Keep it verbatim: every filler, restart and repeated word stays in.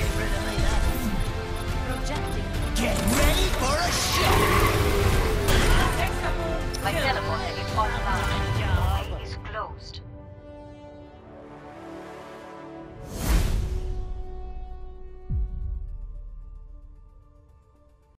Get rid of me, then. Projecting. Get ready for a shock!